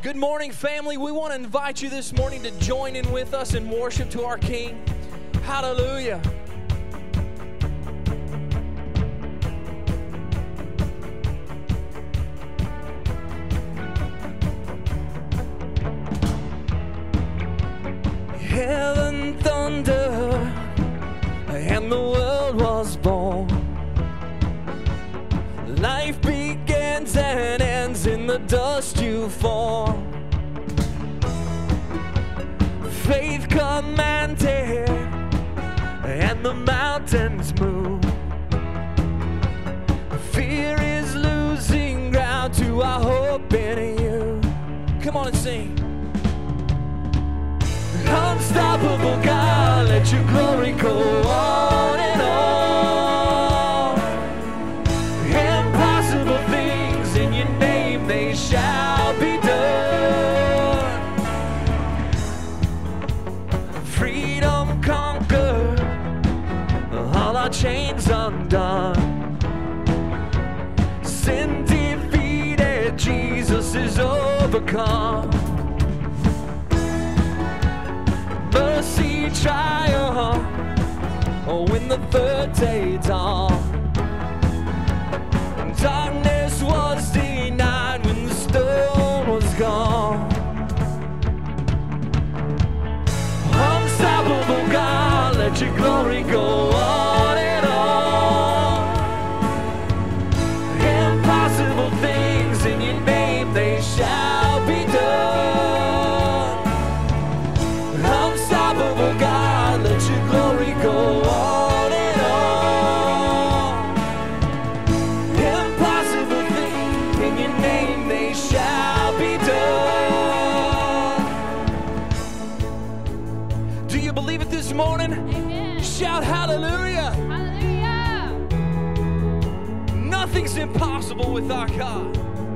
Good morning, family. We want to invite you this morning to join in with us in worship to our King. Hallelujah. Heaven thundered and the world was born. Life begins and ends in the dust you form. Faith commanded and the mountains move. Fear is losing ground to our hope in you. Come on and sing. Unstoppable God, let your glory go on and on. Impossible things in your name, they shall be done. Freedom conquered, all our chains undone. Sin defeated, Jesus is overcome. Mercy triumph, oh, when the third day dawned. Darkness was denied when the storm was gone. Unstoppable God, let your glory go on and on. Impossible things in your name, they shall be done. Unstoppable God, let your glory go on and on. Impossible things in your name, they shall be done. Do you believe it this morning? Amen. Shout hallelujah. Hallelujah. Nothing's impossible with our God.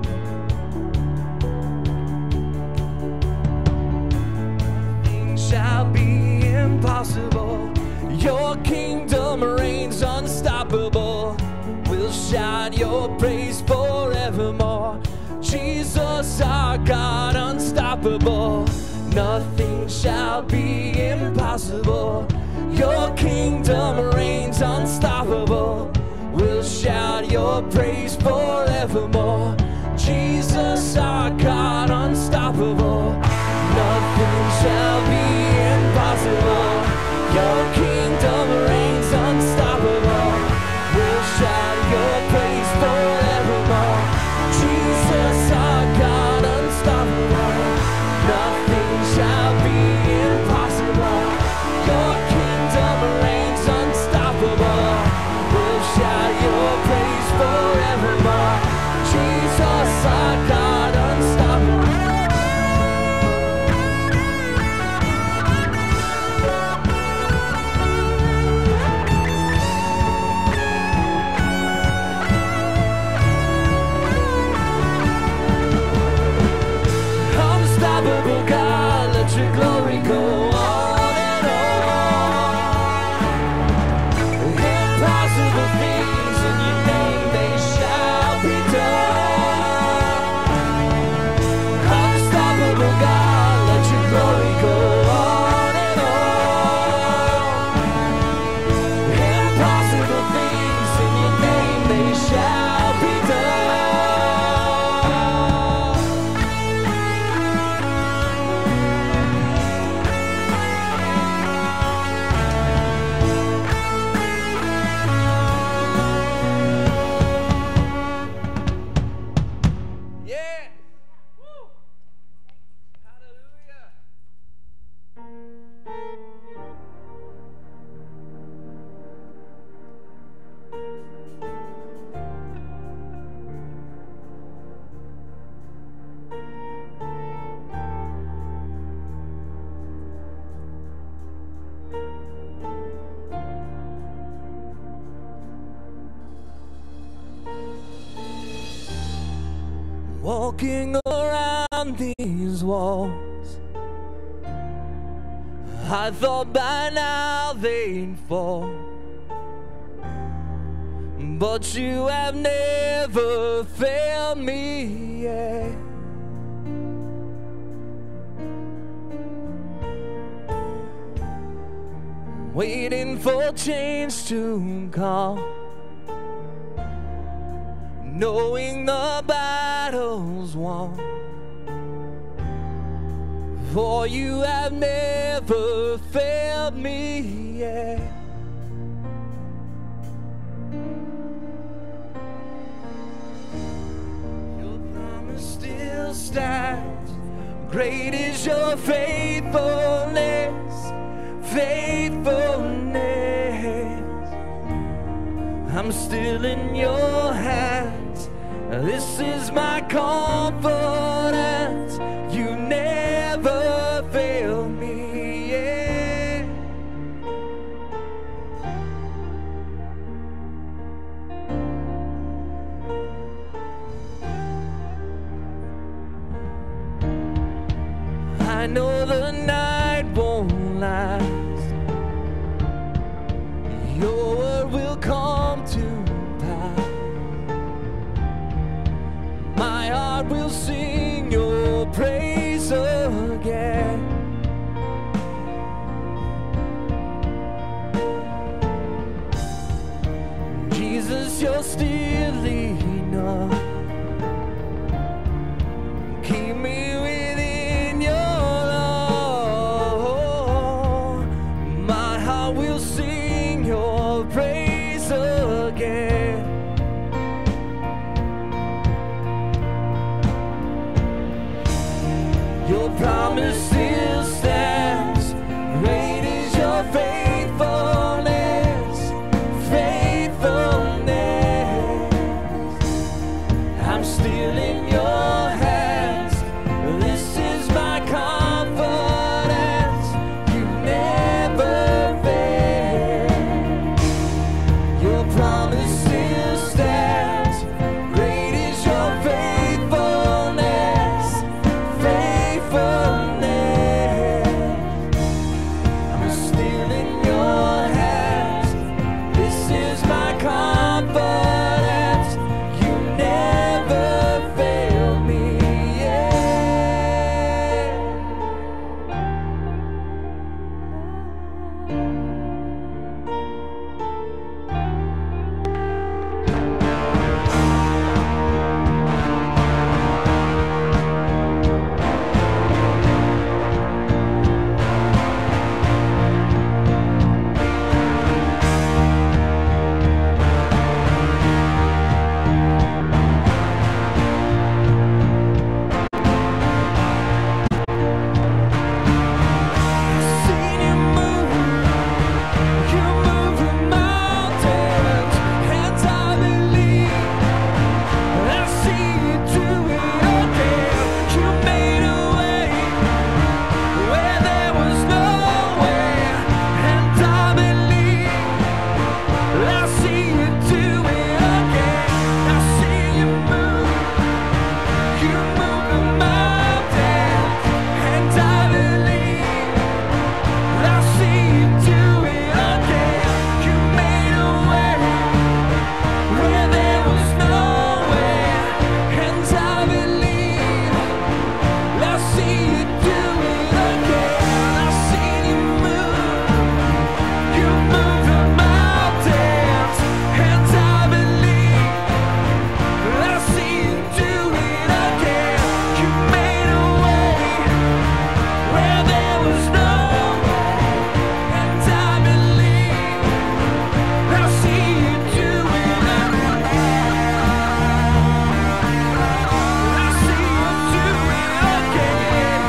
Shall be impossible. Your kingdom reigns unstoppable. We'll shout your praise forevermore. Jesus, our God, unstoppable. Nothing shall be impossible. Your kingdom reigns unstoppable. We'll shout your praise forevermore. Jesus, our God, unstoppable. Nothing shall be impossible. Your kingdom reigns unstoppable. We'll shout your praise forevermore. Jesus, our God, unstoppable. Nothing shall be impossible. Your kingdom reigns unstoppable. We'll shout your praise forevermore. Jesus, our God, unstoppable. Unstoppable God, let your glory go on and on. Impossible things in your name, they shall be done. Unstoppable God, let your glory go on and on. Impossible things in your name, they shall be done. Yeah. Woo. Hallelujah. Walking around these walls, I thought by now they'd fall. But you have never failed me yet. waiting for change to come, knowing the battle's won. For you have never failed me yet. Your promise still stands. Great is your faithfulness, faithfulness. I'm still in your hands. This is my confidence. You never fail me yet. I know the night won't last. Your word will come to pass. My heart will sing your praise again. Jesus, you're still enough. Keep me within your love. My heart will sing your praise again. Your promise still stands. Great is your faithfulness, faithfulness. I'm still in your hands. This is my confidence. You never fail. Your promise still stands. Great is your faithfulness, faithfulness. I'm still in your hands. This is my confidence. You never fail me yet. Seen you move the mountains, and I believe I see you do it again. You made a way where there was no way, and I believe I see you do it again. I see you move the mountains, and I believe I see you do it again. You made a way where there was no way, and I believe I see you do it again. I see you move the mountains, and I believe I see you do it again. You made a way where there was no way, and I believe I see you do it again. I see you do it again.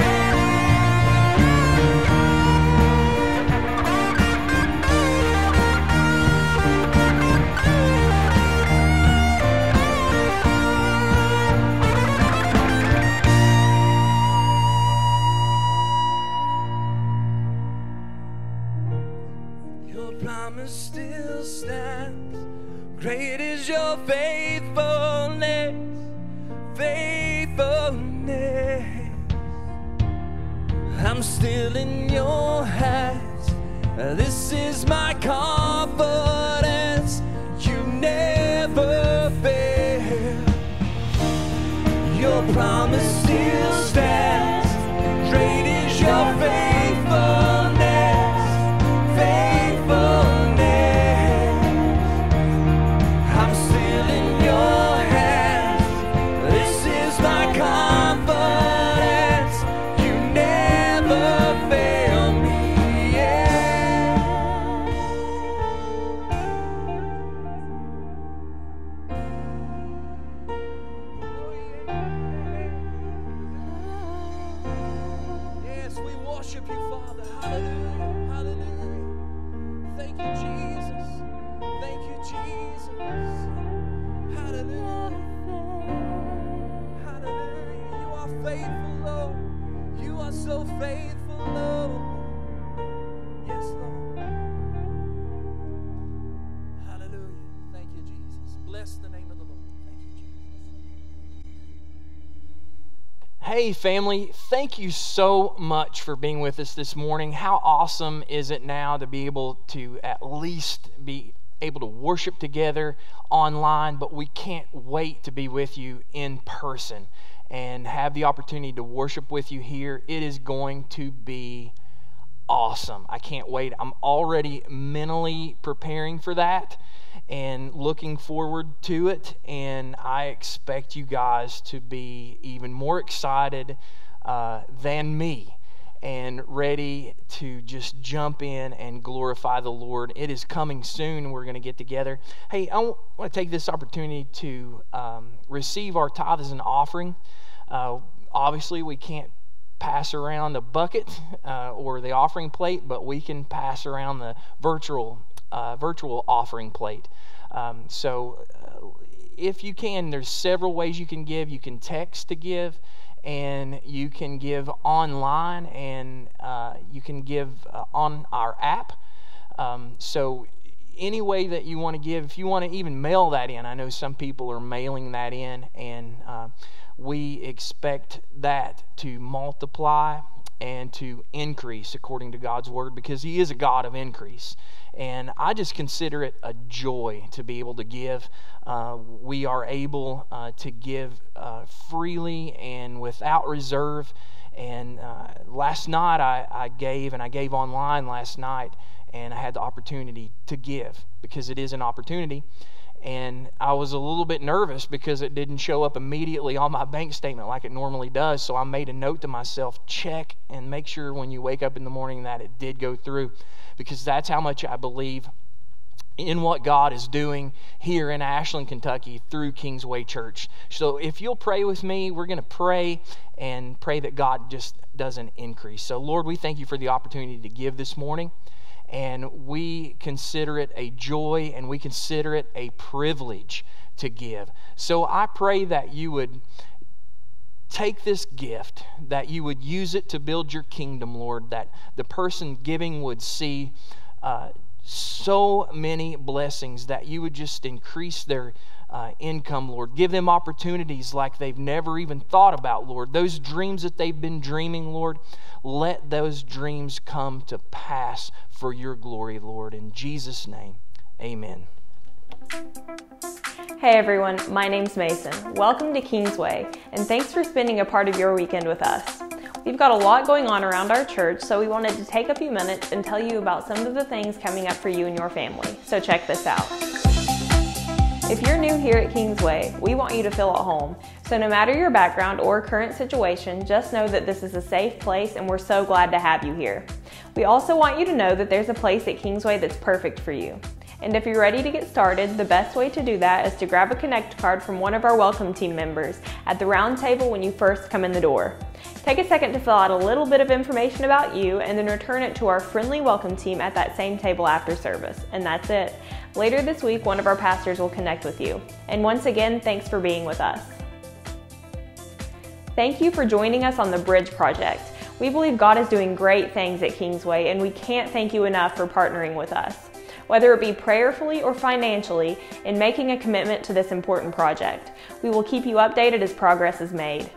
Your promise still stands. Great is your faithfulness, faithfulness. I'm still in your hands. This is my confidence. You never fail. Your promise still stands. Great is your faithfulness, faithfulness. worship you, Father. Hallelujah. Hallelujah. Thank you, Jesus. Thank you, Jesus. Hallelujah. Hallelujah. You are faithful, Lord. You are so faithful, Lord. Yes, Lord. Hallelujah. Thank you, Jesus. Bless the name of the Lord. Thank you, Jesus. Hey family, thank you so much for being with us this morning. How awesome is it now to be able to at least be able to worship together online, but we can't wait to be with you in person and have the opportunity to worship with you here. It is going to be awesome. I can't wait. I'm already mentally preparing for that and looking forward to it, and I expect you guys to be even more excited than me and ready to just jump in and glorify the Lord. It is coming soon. We're going to get together. Hey, I want to take this opportunity to receive our tithe as an offering. Obviously, we can't pass around a bucket or the offering plate, but we can pass around the virtual offering plate. So if you can, there's several ways you can give. You can text to give, and you can give online, and you can give on our app. So any way that you want to give, if you want to even mail that in, I know some people are mailing that in, and we expect that to multiply and to increase according to God's word, because He is a God of increase. And I just consider it a joy to be able to give. We are able to give freely and without reserve. And last night I gave online last night, and I had the opportunity to give, because it is an opportunity. And I was a little bit nervous because it didn't show up immediately on my bank statement like it normally does. So I made a note to myself, check and make sure when you wake up in the morning that it did go through, because that's how much I believe in what God is doing here in Ashland, Kentucky through Kingsway Church. So if you'll pray with me, we're going to pray and pray that God just does an increase. So Lord, we thank you for the opportunity to give this morning. And we consider it a joy, and we consider it a privilege to give. So I pray that you would take this gift, that you would use it to build your kingdom, Lord, that the person giving would see so many blessings, that you would just increase their income, Lord. Give them opportunities like they've never even thought about, Lord. Those dreams that they've been dreaming, Lord, let those dreams come to pass for your glory, Lord. In Jesus' name, amen. Hey everyone, my name's Mason. Welcome to Kingsway, and thanks for spending a part of your weekend with us. We've got a lot going on around our church, so we wanted to take a few minutes and tell you about some of the things coming up for you and your family. So check this out. If you're new here at Kingsway, we want you to feel at home. So no matter your background or current situation, just know that this is a safe place and we're so glad to have you here. We also want you to know that there's a place at Kingsway that's perfect for you. And if you're ready to get started, the best way to do that is to grab a Connect card from one of our welcome team members at the round table when you first come in the door. Take a second to fill out a little bit of information about you and then return it to our friendly welcome team at that same table after service. And that's it. Later this week, one of our pastors will connect with you. And once again, thanks for being with us. Thank you for joining us on the Bridge Project. We believe God is doing great things at Kingsway, and we can't thank you enough for partnering with us, whether it be prayerfully or financially, in making a commitment to this important project. We will keep you updated as progress is made.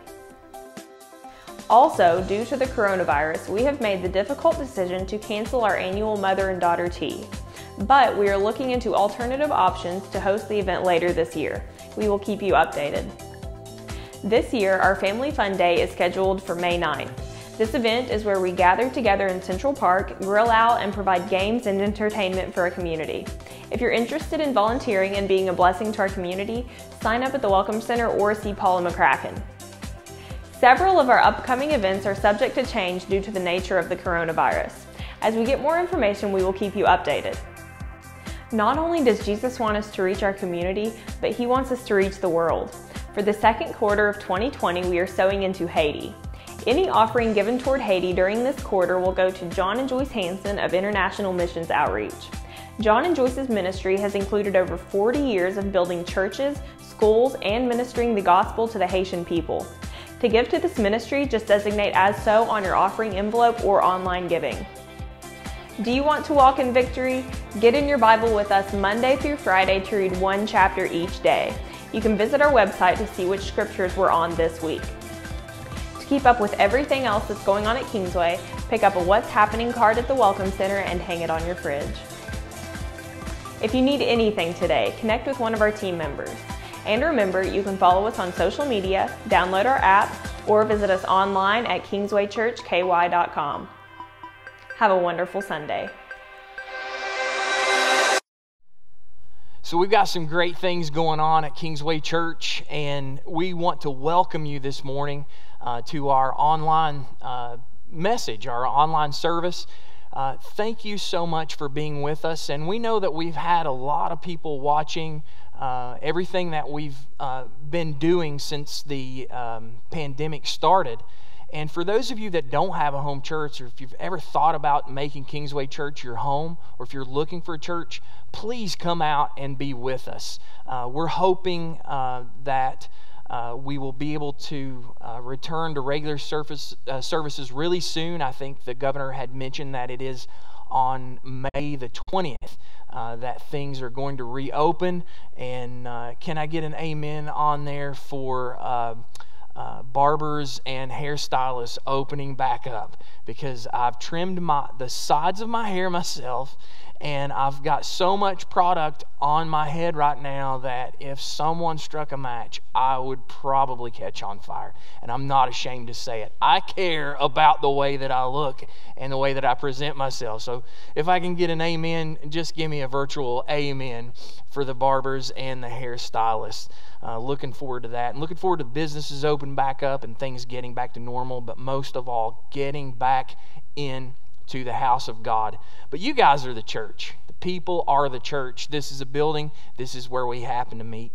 Also, due to the coronavirus, we have made the difficult decision to cancel our annual Mother and Daughter Tea. But we are looking into alternative options to host the event later this year. We will keep you updated. This year, our Family Fun Day is scheduled for May 9th. This event is where we gather together in Central Park, grill out, and provide games and entertainment for our community. If you're interested in volunteering and being a blessing to our community, sign up at the Welcome Center or see Paula McCracken. Several of our upcoming events are subject to change due to the nature of the coronavirus. As we get more information, we will keep you updated. Not only does Jesus want us to reach our community, but He wants us to reach the world. For the second quarter of 2020, we are sowing into Haiti. Any offering given toward Haiti during this quarter will go to John and Joyce Hansen of International Missions Outreach. John and Joyce's ministry has included over 40 years of building churches, schools, and ministering the gospel to the Haitian people. To give to this ministry, just designate as so on your offering envelope or online giving. Do you want to walk in victory? Get in your Bible with us Monday through Friday to read one chapter each day. You can visit our website to see which scriptures we're on this week. To keep up with everything else that's going on at Kingsway, pick up a What's Happening card at the Welcome Center and hang it on your fridge. If you need anything today, connect with one of our team members. And remember, you can follow us on social media, download our app, or visit us online at kingswaychurchky.com. Have a wonderful Sunday. So we've got some great things going on at Kingsway Church, and we want to welcome you this morning to our online message, our online service. Thank you so much for being with us, and we know that we've had a lot of people watching everything that we've been doing since the pandemic started. And for those of you that don't have a home church, or if you've ever thought about making Kingsway Church your home, or if you're looking for a church, please come out and be with us. We're hoping that we will be able to return to regular services really soon. I think the governor had mentioned that it is on May the 20th that things are going to reopen. And can I get an amen on there for barbers and hairstylists opening back up? Because I've trimmed the sides of my hair myself, and I've got so much product on my head right now that if someone struck a match, I would probably catch on fire. And I'm not ashamed to say it. I care about the way that I look and the way that I present myself. So if I can get an amen, just give me a virtual amen for the barbers and the hairstylists. Looking forward to that, and looking forward to businesses open back up and things getting back to normal, but most of all, getting back into the house of God. But you guys are the church. The people are the church. This is a building. This is where we happen to meet.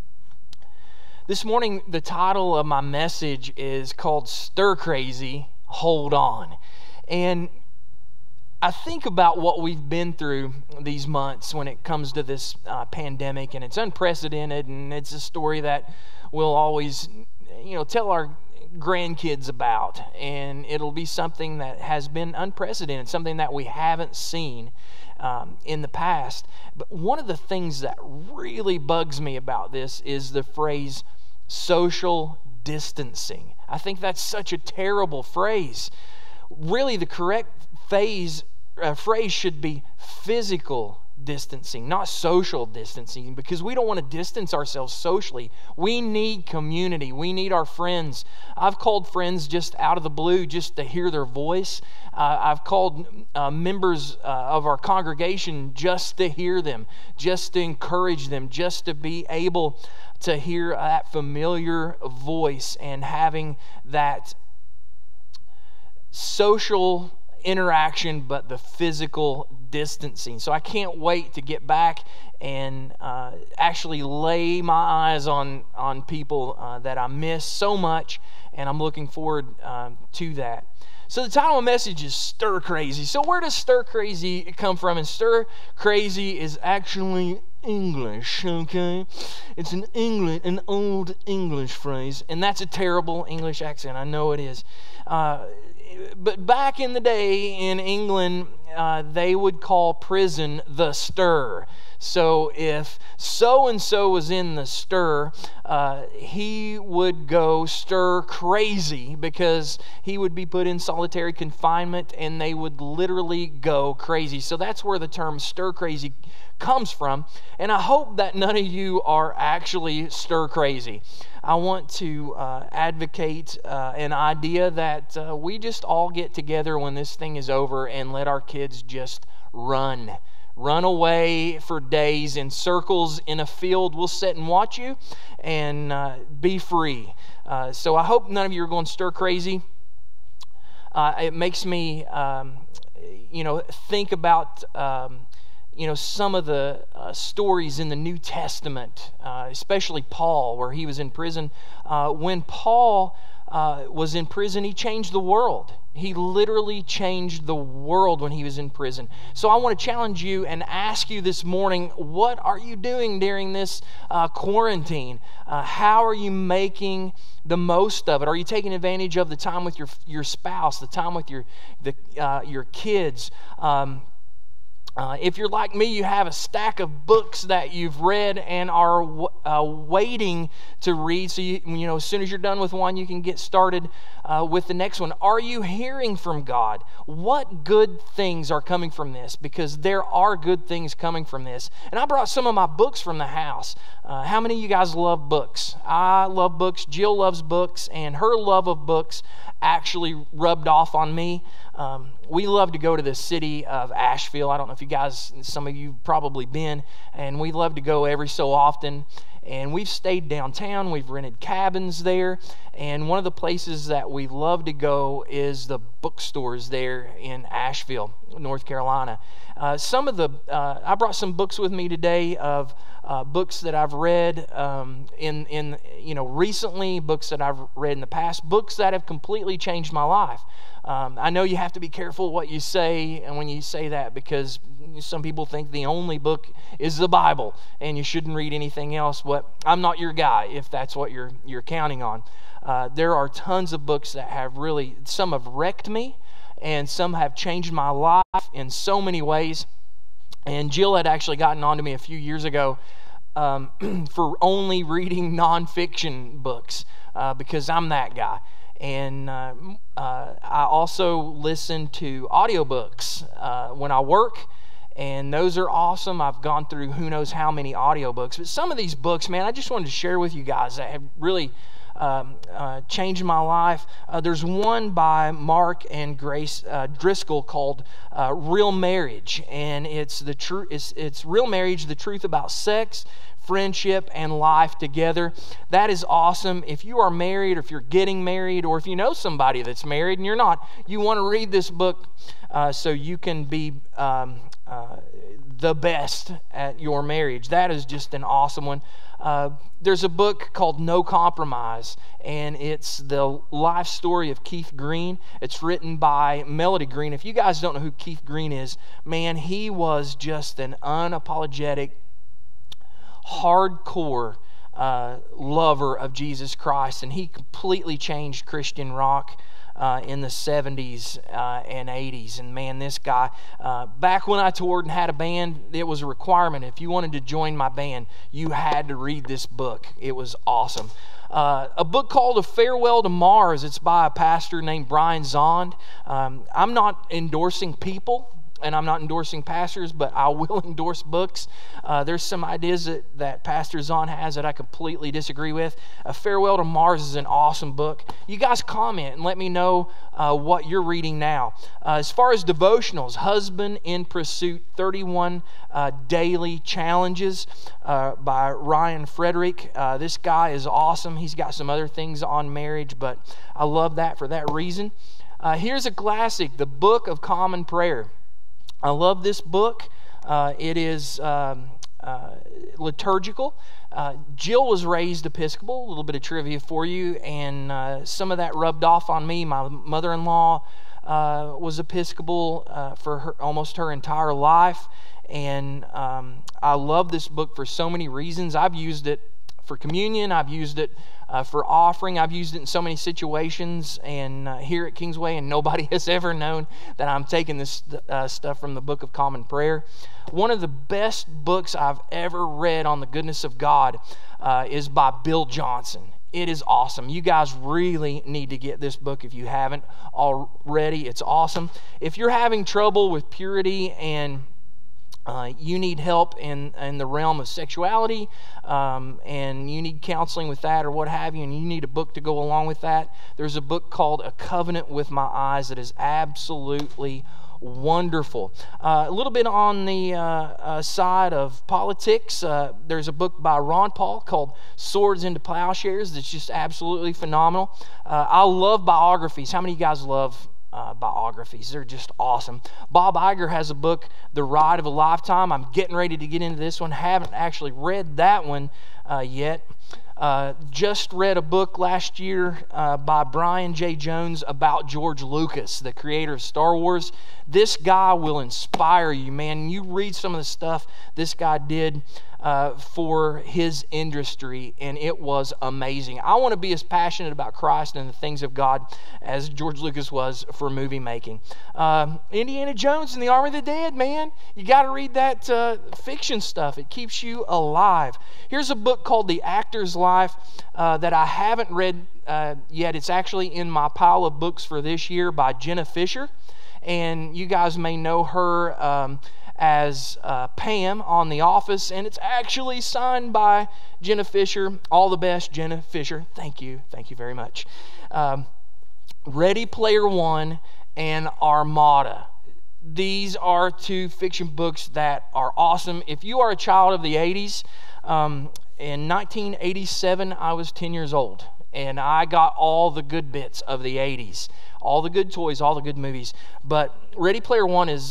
This morning, the title of my message is called Stir Crazy, Hold On. And I think about what we've been through these months when it comes to this pandemic, and it's unprecedented, and it's a story that we'll always, tell our grandkids about, and it'll be something that has been unprecedented, something that we haven't seen in the past. But one of the things that really bugs me about this is the phrase social distancing. I think that's such a terrible phrase. Really, the correct phrase should be physical distancing, not social distancing, because we don't want to distance ourselves socially. We need community. We need our friends. I've called friends just out of the blue just to hear their voice. I've called members of our congregation just to hear them, just to encourage them, just to be able to hear that familiar voice and having that social interaction, but the physical distancing. So I can't wait to get back and actually lay my eyes on people that I miss so much, and I'm looking forward to that. So the title of the message is Stir Crazy. So where does stir crazy come from? And stir crazy is actually English, okay? It's an old English phrase, and that's a terrible English accent. I know it is. But back in the day in England, they would call prison the stir. So if so-and-so was in the stir, he would go stir crazy because he would be put in solitary confinement, and they would literally go crazy. So that's where the term stir crazy comes from. And I hope that none of you are actually stir crazy. I want to advocate an idea that we just all get together when this thing is over and let our kids just run away for days in circles in a field. We'll sit and watch you and be free. So I hope none of you are going stir crazy. It makes me, think about some of the stories in the New Testament, especially Paul, where he was in prison. When Paul was in prison, he changed the world. He literally changed the world when he was in prison. So I want to challenge you and ask you this morning, what are you doing during this quarantine? How are you making the most of it? Are you taking advantage of the time with your spouse, the time with your kids? If you're like me, you have a stack of books that you've read and are waiting to read. So as soon as you're done with one, you can get started with the next one. Are you hearing from God? What good things are coming from this? Because there are good things coming from this. And I brought some of my books from the house. How many of you guys love books? I love books. Jill loves books, and her love of books actually rubbed off on me. We love to go to the city of Asheville. I don't know if you guys, some of you have probably been, and we love to go every so often. And we've stayed downtown. We've rented cabins there. And one of the places that we love to go is the bookstores there in Asheville, North Carolina. I brought some books with me today of books that I've read recently, books that I've read in the past, books that have completely changed my life. I know you have to be careful what you say and when you say that, because some people think the only book is the Bible and you shouldn't read anything else. But I'm not your guy if that's what you're counting on. There are tons of books that have really, some have wrecked me and some have changed my life in so many ways. And Jill had actually gotten on to me a few years ago for only reading nonfiction books because I'm that guy. And I also listen to audiobooks when I work, and those are awesome. I've gone through who knows how many audiobooks. But some of these books, man, I just wanted to share with you guys that have really changed my life. There's one by Mark and Grace Driscoll called Real Marriage, and it's Real Marriage, the truth about sex, friendship, and life together. That is awesome. If you are married, or if you're getting married, or if you know somebody that's married and you're not, you want to read this book so you can be the best at your marriage. That is just an awesome one. There's a book called No Compromise, and it's the life story of Keith Green. It's written by Melody Green. If you guys don't know who Keith Green is, man, he was just an unapologetic, hardcore lover of Jesus Christ, and he completely changed Christian rock in the 70s and 80s. And man, this guy, back when I toured and had a band, it was a requirement. If you wanted to join my band, you had to read this book. It was awesome. A book called A Farewell to Mars. It's by a pastor named Brian Zond. I'm not endorsing people, and I'm not endorsing pastors, but I will endorse books. There's some ideas that Pastor Zahn has that I completely disagree with. A Farewell to Mars is an awesome book. You guys comment and let me know what you're reading now. As far as devotionals, Husband in Pursuit, 31 Daily Challenges by Ryan Frederick. This guy is awesome. He's got some other things on marriage, but I love that for that reason. Here's a classic, The Book of Common Prayer. I love this book. It is liturgical. Jill was raised Episcopal, a little bit of trivia for you, and some of that rubbed off on me. My mother-in-law was Episcopal for almost her entire life, and I love this book for so many reasons. I've used it for communion. I've used it for offering. I've used it in so many situations and here at Kingsway, and nobody has ever known that I'm taking this stuff from the Book of Common Prayer. One of the best books I've ever read on the goodness of God is by Bill Johnson. It is awesome. You guys really need to get this book if you haven't already. It's awesome. If you're having trouble with purity and you need help in the realm of sexuality, and you need counseling with that or what have you, and you need a book to go along with that, there's a book called A Covenant with My Eyes that is absolutely wonderful. A little bit on the side of politics, there's a book by Ron Paul called Swords into Plowshares that's just absolutely phenomenal. I love biographies. How many of you guys love biographies? They're just awesome. Bob Iger has a book, The Ride of a Lifetime. I'm getting ready to get into this one. Haven't actually read that one yet. Just read a book last year by Brian J. Jones about George Lucas, the creator of Star Wars. This guy will inspire you, man. You read some of the stuff this guy did for his industry, and it was amazing. I want to be as passionate about Christ and the things of God as George Lucas was for movie making. Indiana Jones and the Army of the Dead, man. You got to read that fiction stuff. It keeps you alive. Here's a book called The Actor's Life that I haven't read yet. It's actually in my pile of books for this year by Jenna Fisher. And you guys may know her as Pam on The Office, and it's actually signed by Jenna Fisher. All the best, Jenna Fisher. Thank you very much. Ready Player One and Armada. These are two fiction books that are awesome. If you are a child of the 80s, in 1987 I was 10 years old, and I got all the good bits of the 80s. All the good toys, all the good movies. But Ready Player One is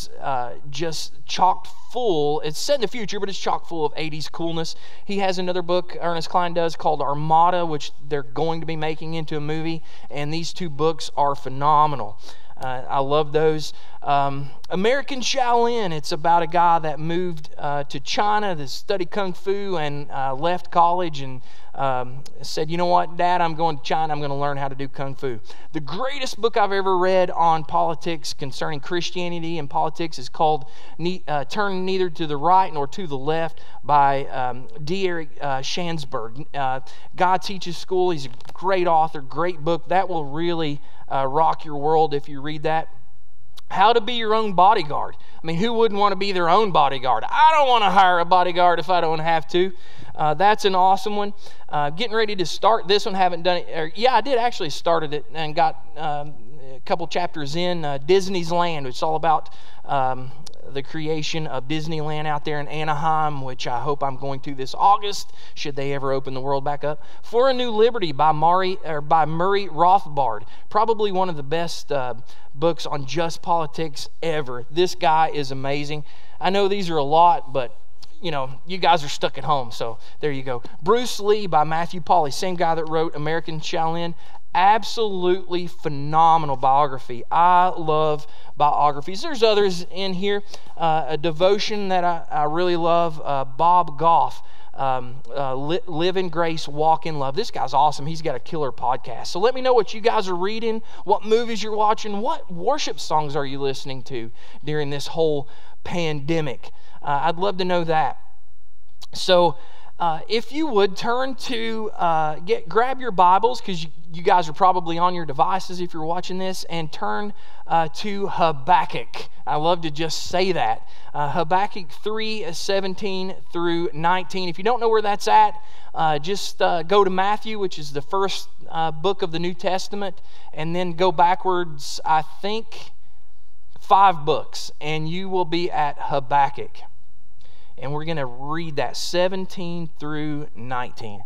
just chock full. It's set in the future, but it's chock full of 80s coolness. He has another book, Ernest Cline does, called Armada, which they're going to be making into a movie. And these two books are phenomenal. I love those. American Shaolin, it's about a guy that moved to China to study Kung Fu and left college and said, you know what, Dad, I'm going to China. I'm going to learn how to do Kung Fu. The greatest book I've ever read on politics concerning Christianity and politics is called Turn Neither to the Right Nor to the Left by D. Eric Shandsberg. God Teaches School. He's a great author, great book. That will really rock your world if you read that. How to Be Your Own Bodyguard. I mean, who wouldn't want to be their own bodyguard? I don't want to hire a bodyguard if I don't have to. That's an awesome one. Getting ready to start this one. Haven't done it. I did actually started it and got a couple chapters in. Disney's Land, which is all about the creation of Disneyland out there in Anaheim, which I hope I'm going to this August, should they ever open the world back up. For a New Liberty by Murray Rothbard. Probably one of the best books on just politics ever. This guy is amazing. I know these are a lot, but you know, you guys are stuck at home, so there you go. Bruce Lee by Matthew Polly, same guy that wrote American Shaolin. Absolutely phenomenal biography. I love biographies. There's others in here. A devotion that I really love, Bob Goff, Live in Grace, Walk in Love. This guy's awesome. He's got a killer podcast. So let me know what you guys are reading, what movies you're watching, what worship songs are you listening to during this whole pandemic. I'd love to know that. So if you would turn to, grab your Bibles, because you guys are probably on your devices if you're watching this, and turn to Habakkuk. I love to just say that. Habakkuk 3:17 through 19. If you don't know where that's at, just go to Matthew, which is the first book of the New Testament, and then go backwards, I think, 5 books, and you will be at Habakkuk. And we're going to read that 17 through 19.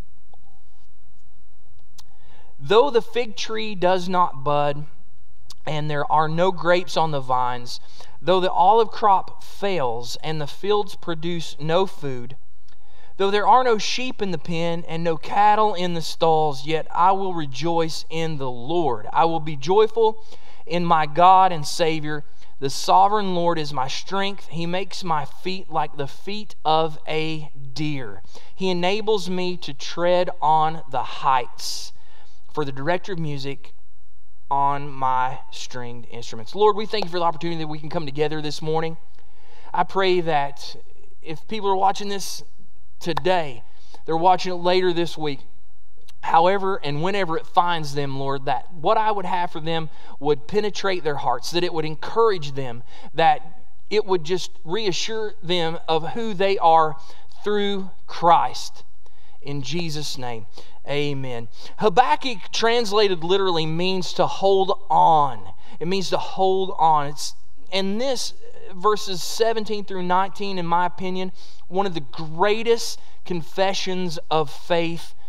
Though the fig tree does not bud, and there are no grapes on the vines, though the olive crop fails, and the fields produce no food, though there are no sheep in the pen, and no cattle in the stalls, yet I will rejoice in the Lord. I will be joyful in my God and Savior. The sovereign Lord is my strength. He makes my feet like the feet of a deer. He enables me to tread on the heights. For the director of music on my stringed instruments. Lord, we thank you for the opportunity that we can come together this morning. I pray that if people are watching this today, they're watching it later this week, however and whenever it finds them, Lord, that what I would have for them would penetrate their hearts, that it would encourage them, that it would just reassure them of who they are through Christ. In Jesus' name, amen. Habakkuk, translated literally, means to hold on. It means to hold on. And this, verses 17 through 19, in my opinion, one of the greatest confessions of faith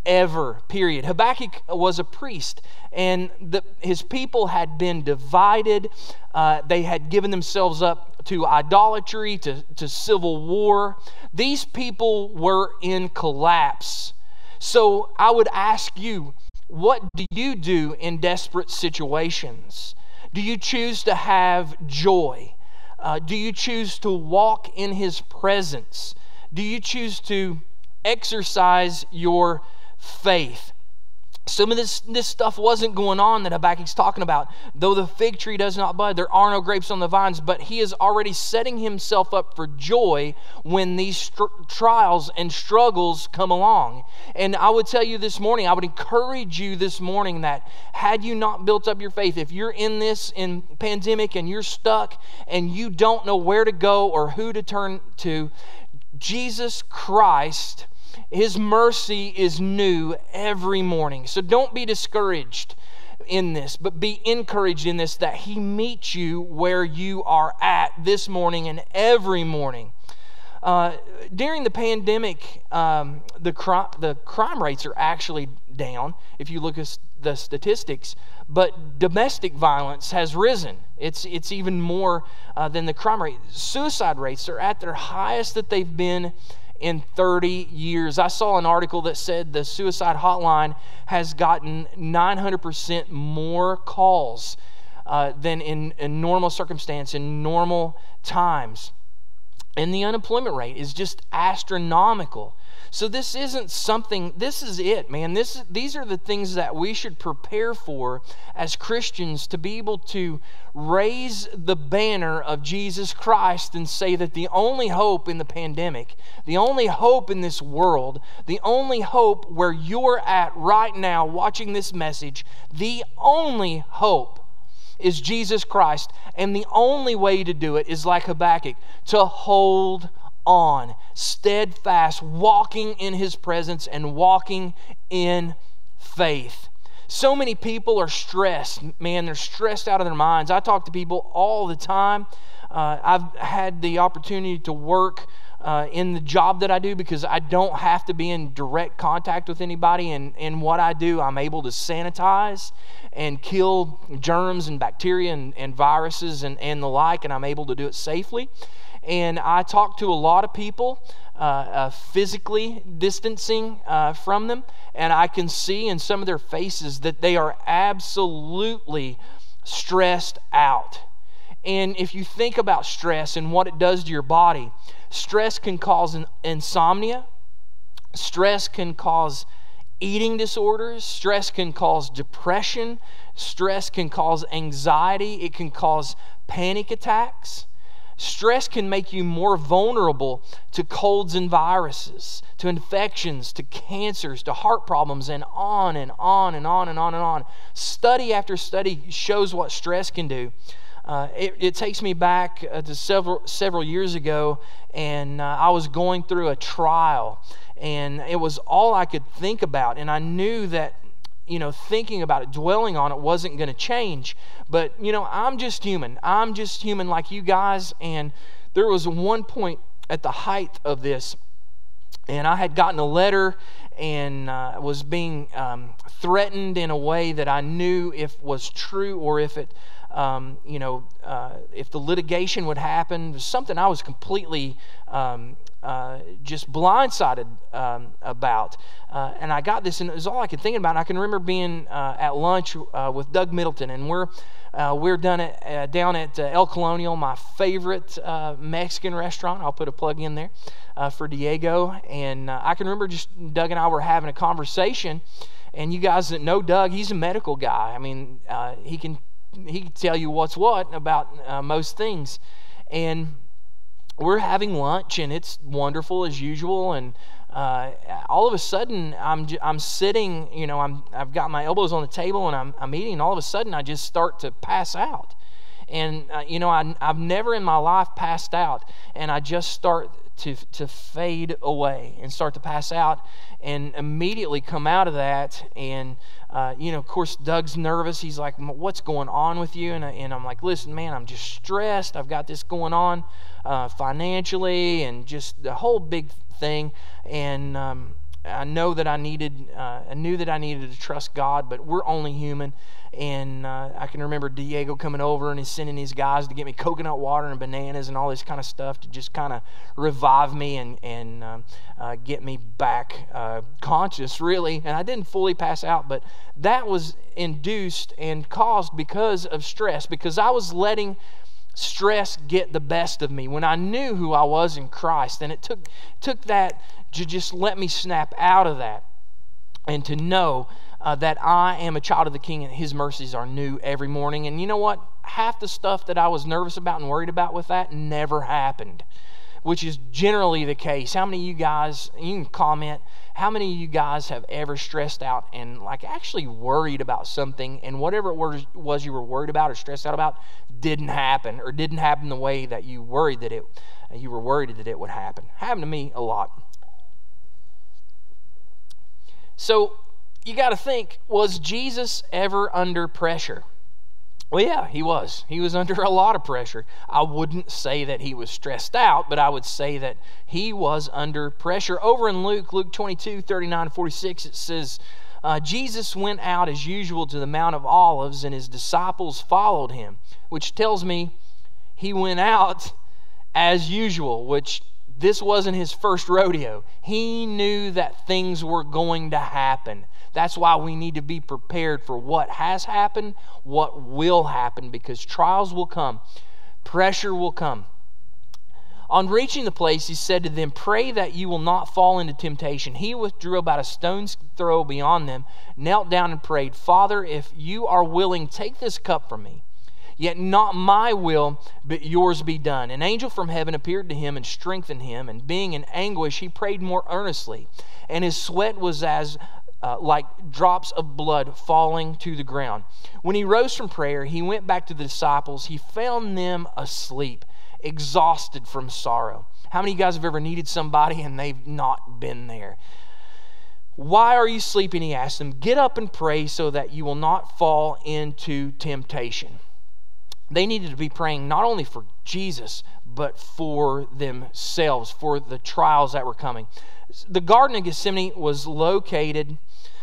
ever, period. Habakkuk was a priest, and his people had been divided. They had given themselves up to idolatry, to civil war. These people were in collapse. So I would ask you, what do you do in desperate situations? Do you choose to have joy? Do you choose to walk in His presence? Do you choose to exercise your faith? Some of this stuff wasn't going on that Habakkuk's talking about. Though the fig tree does not bud, there are no grapes on the vines, but he is already setting himself up for joy when these trials and struggles come along. And I would tell you this morning, I would encourage you this morning that had you not built up your faith, if you're in this pandemic and you're stuck and you don't know where to go or who to turn to, Jesus Christ, His mercy is new every morning. So don't be discouraged in this, but be encouraged in this, that He meets you where you are at this morning and every morning. During the pandemic, the crime rates are actually down if you look at the statistics, but domestic violence has risen. It's even more than the crime rate. Suicide rates are at their highest that they've been in 30 years. I saw an article that said the suicide hotline has gotten 900% more calls than in normal circumstance, in normal times. And the unemployment rate is just astronomical. So this isn't something, this is it, man. These are the things that we should prepare for as Christians, to be able to raise the banner of Jesus Christ and say that the only hope in the pandemic, the only hope in this world, the only hope where you're at right now watching this message, the only hope is Jesus Christ. And the only way to do it is like Habakkuk, to hold on, steadfast, walking in His presence and walking in faith. So many people are stressed, man. They're stressed out of their minds. I talk to people all the time. I've had the opportunity to work in the job that I do because I don't have to be in direct contact with anybody. And what I do, I'm able to sanitize and kill germs and bacteria and viruses and the like, and I'm able to do it safely. And I talk to a lot of people, physically distancing from them, and I can see in some of their faces that they are absolutely stressed out. And if you think about stress and what it does to your body, stress can cause insomnia, stress can cause eating disorders, stress can cause depression, stress can cause anxiety, it can cause panic attacks. Stress can make you more vulnerable to colds and viruses, to infections, to cancers, to heart problems, and on and on and on and on and on. Study after study shows what stress can do. It takes me back to several years ago, and I was going through a trial, and it was all I could think about, and I knew that, thinking about it, dwelling on it wasn't going to change. But, I'm just human. I'm just human like you guys. And there was one point at the height of this, and I had gotten a letter and was being threatened in a way that I knew if was true, or if it, if the litigation would happen. It was something I was completely just blindsided about. And I got this, and it was all I could think about. And I can remember being at lunch with Doug Middleton, and we're down at El Colonial, my favorite Mexican restaurant. I'll put a plug in there for Diego. And I can remember just Doug and I were having a conversation. And you guys that know Doug, he's a medical guy. I mean, he can tell you what's what about most things. And we're having lunch, and it's wonderful as usual. And all of a sudden, I'm sitting. I've got my elbows on the table, and I'm eating. And all of a sudden, I just start to pass out. And I've never in my life passed out, and I just start to fade away and start to pass out, and immediately come out of that. And of course, Doug's nervous. He's like, "What's going on with you?" And I'm like, "Listen, man, I'm just stressed. I've got this going on financially, and just the whole big thing." And I knew that I needed to trust God, but we're only human. And I can remember Diego coming over and he's sending these guys to get me coconut water and bananas and all this kind of stuff to just kind of revive me and get me back conscious, really. And I didn't fully pass out, but that was induced and caused because of stress, because I was letting stress get the best of me when I knew who I was in Christ. And it took that to just let me snap out of that and to know that I am a child of the King and His mercies are new every morning. And you know what? Half the stuff that I was nervous about and worried about with that never happened, which is generally the case. How many of you guys, you can comment, how many of you guys have ever stressed out and like actually worried about something, and whatever it was you were worried about or stressed out about didn't happen, or didn't happen the way that you were worried that it would happen? Happened to me a lot. So you got to think, was Jesus ever under pressure? Well, yeah, he was. He was under a lot of pressure. I wouldn't say that he was stressed out, but I would say that he was under pressure. Over in Luke 22, 39, 46, it says, Jesus went out as usual to the Mount of Olives, and his disciples followed him, which tells me he went out as usual, which this wasn't his first rodeo. He knew that things were going to happen. That's why we need to be prepared for what has happened, what will happen, because trials will come, pressure will come. On reaching the place, he said to them, "Pray that you will not fall into temptation." He withdrew about a stone's throw beyond them, knelt down and prayed, "Father, if you are willing, take this cup from me. Yet not my will, but yours be done." An angel from heaven appeared to him and strengthened him, and being in anguish, he prayed more earnestly, and his sweat was as like drops of blood falling to the ground. When he rose from prayer, he went back to the disciples. He found them asleep, exhausted from sorrow. How many of you guys have ever needed somebody and they've not been there? "Why are you sleeping?" he asked them. "Get up and pray so that you will not fall into temptation." They needed to be praying not only for Jesus, but for themselves, for the trials that were coming. The Garden of Gethsemane was located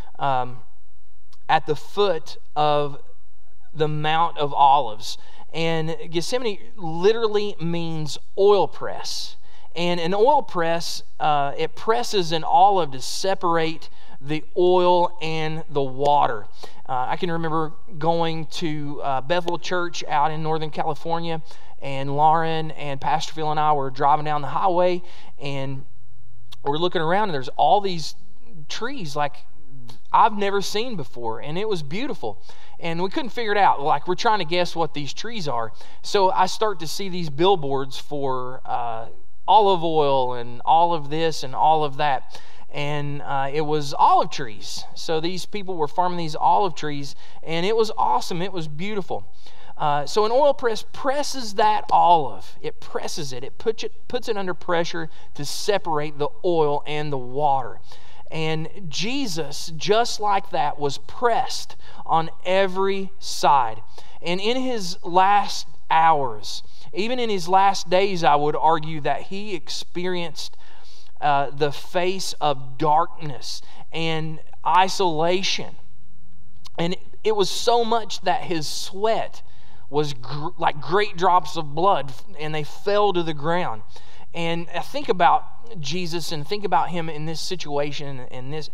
at the foot of the Mount of Olives. And Gethsemane literally means oil press. And an oil press, it presses an olive to separate the oil and the water. I can remember going to Bethel Church out in Northern California, and Lauren and Pastor Phil and I were driving down the highway, and we're looking around, and there's all these trees like I've never seen before, and it was beautiful. And we couldn't figure it out. Like, we're trying to guess what these trees are. So I start to see these billboards for olive oil and all of this and all of that. And it was olive trees. So these people were farming these olive trees, and it was awesome. It was beautiful. So an oil press presses that olive. It presses it. It puts it under pressure to separate the oil and the water. And Jesus, just like that, was pressed on every side. And in his last hours, even in his last days, I would argue that he experienced the face of darkness and isolation. And it was so much that his sweat was like great drops of blood, and they fell to the ground. And I think about Jesus and think about him in this situation and this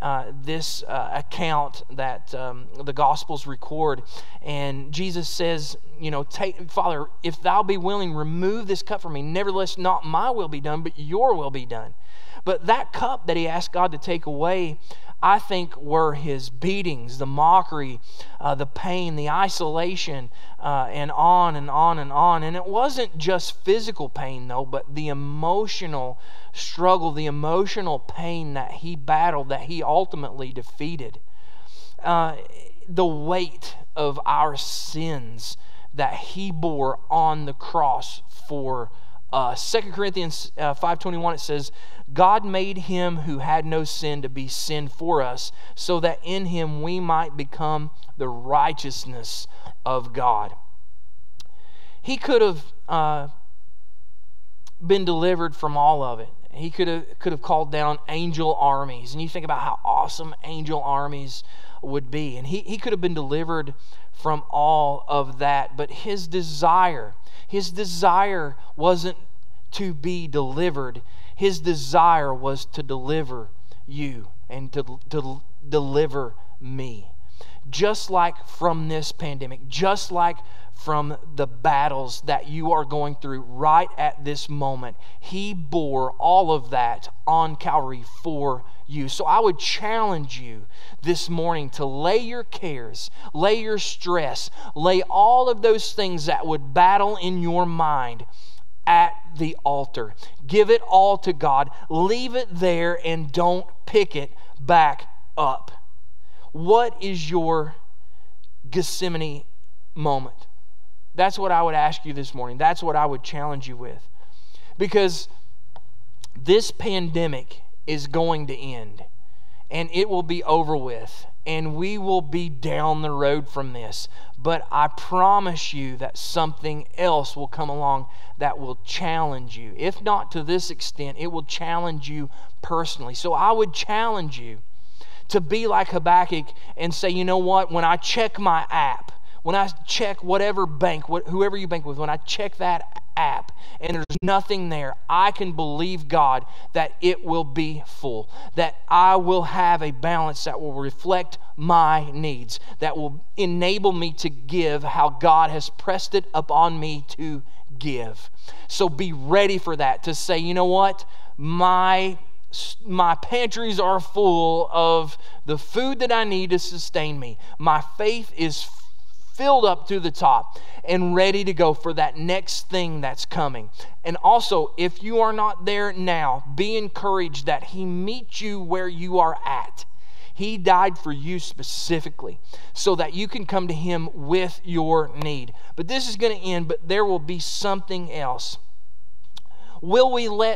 account that the Gospels record. And Jesus says, "Father, if thou be willing, remove this cup from me. Nevertheless, not my will be done, but your will be done." But that cup that he asked God to take away, I think, were his beatings, the mockery, the pain, the isolation, and on and on and on. And it wasn't just physical pain, though, but the emotional struggle, the emotional pain that he battled, that he ultimately defeated. The weight of our sins that he bore on the cross for us. 2 Corinthians 5:21, it says, "God made him who had no sin to be sin for us, so that in him we might become the righteousness of God." He could have been delivered from all of it. He could have called down angel armies. And you think about how awesome angel armies would be. And he could have been delivered from all of that. But his desire wasn't to be delivered. His desire was to deliver you and to deliver me. Just like from this pandemic, just like from the battles that you are going through right at this moment, He bore all of that on Calvary for you. So I would challenge you this morning to lay your cares, lay your stress, lay all of those things that would battle in your mind at the altar. Give it all to God. Leave it there and don't pick it back up. What is your Gethsemane moment? That's what I would ask you this morning. That's what I would challenge you with. Because this pandemic is going to end, and it will be over with, and we will be down the road from this. But I promise you that something else will come along that will challenge you. If not to this extent, it will challenge you personally. So I would challenge you to be like Habakkuk and say, you know what, when I check my app, when I check whatever bank, whoever you bank with, when I check that app and there's nothing there, I can believe God that it will be full, that I will have a balance that will reflect my needs, that will enable me to give how God has pressed it upon me to give. So be ready for that, to say, you know what, my pantries are full of the food that I need to sustain me. My faith is filled up to the top and ready to go for that next thing that's coming. And also, if you are not there now, be encouraged that He meets you where you are at. He died for you specifically so that you can come to Him with your need. But this is going to end, but there will be something else. Will we let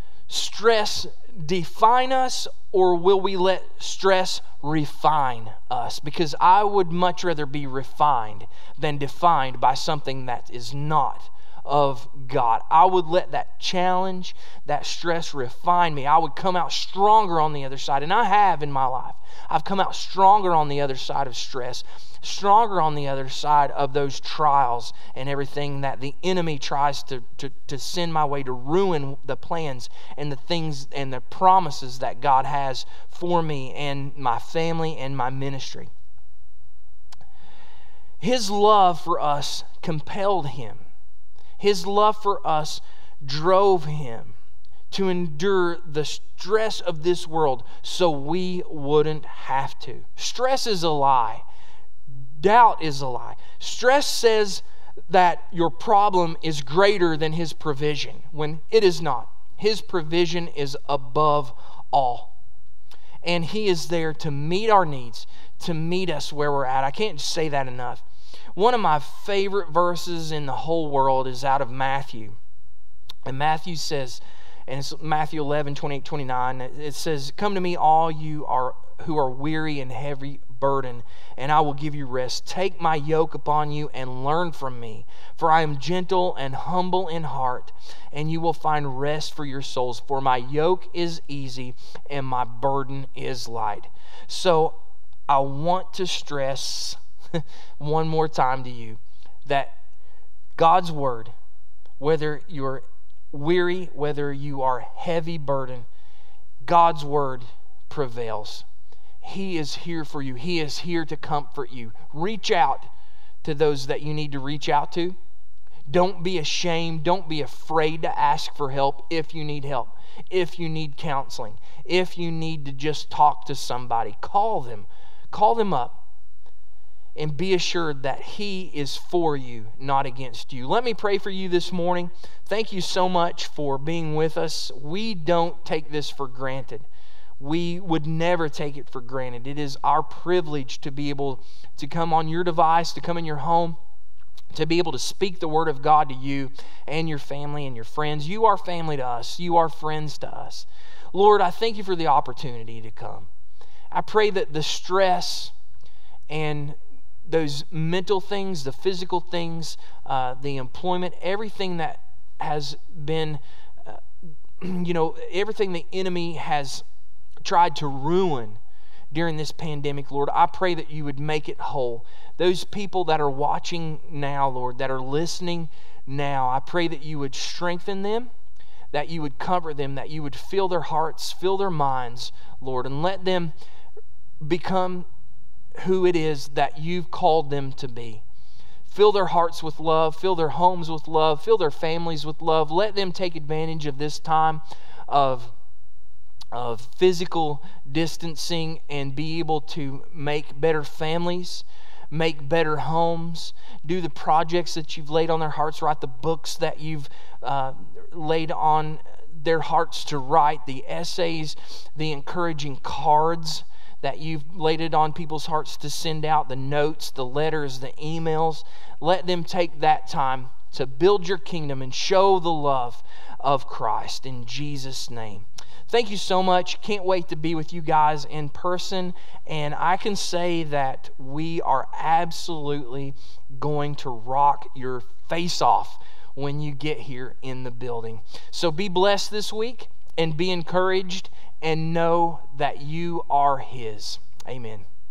stress define us, or will we let stress refine us? Because I would much rather be refined than defined by something that is not of God. I would let that challenge, that stress refine me. I would come out stronger on the other side, and I have in my life. I've come out stronger on the other side of stress, stronger on the other side of those trials and everything that the enemy tries to send my way to ruin the plans and the things and the promises that God has for me and my family and my ministry. His love for us compelled Him. His love for us drove Him to endure the stress of this world so we wouldn't have to. Stress is a lie. Doubt is a lie. Stress says that your problem is greater than His provision, when it is not. His provision is above all. And He is there to meet our needs, to meet us where we're at. I can't say that enough. One of my favorite verses in the whole world is out of Matthew. And Matthew says, and it's Matthew 11, 28, 29, it says, "Come to me, all you who are weary and heavy burden, and I will give you rest. Take my yoke upon you and learn from me, for I am gentle and humble in heart, and you will find rest for your souls. For my yoke is easy and my burden is light." So I want to stress one more time to you that God's Word, whether you're weary, whether you are heavy burden, God's Word prevails. He is here for you. He is here to comfort you. Reach out to those that you need to reach out to. Don't be ashamed. Don't be afraid to ask for help if you need help, if you need counseling, if you need to just talk to somebody. Call them up. And be assured that He is for you, not against you. Let me pray for you this morning. Thank you so much for being with us. We don't take this for granted. We would never take it for granted. It is our privilege to be able to come on your device, to come in your home, to be able to speak the Word of God to you and your family and your friends. You are family to us. You are friends to us. Lord, I thank you for the opportunity to come. I pray that the stress and those mental things, the physical things, the employment, everything that has been everything the enemy has tried to ruin during this pandemic, Lord, I pray that you would make it whole. Those people that are watching now, Lord, that are listening now, I pray that you would strengthen them, that you would comfort them, that you would fill their hearts, fill their minds, Lord, and let them become who it is that you've called them to be. Fill their hearts with love, fill their homes with love, fill their families with love. Let them take advantage of this time of physical distancing and be able to make better families, make better homes, do the projects that you've laid on their hearts, write the books that you've laid on their hearts to write, the essays, the encouraging cards that you've laid it on people's hearts to send out, the notes, the letters, the emails. Let them take that time to build your kingdom and show the love of Christ in Jesus' name. Thank you so much. Can't wait to be with you guys in person. And I can say that we are absolutely going to rock your face off when you get here in the building. So be blessed this week and be encouraged and know that you are His. Amen.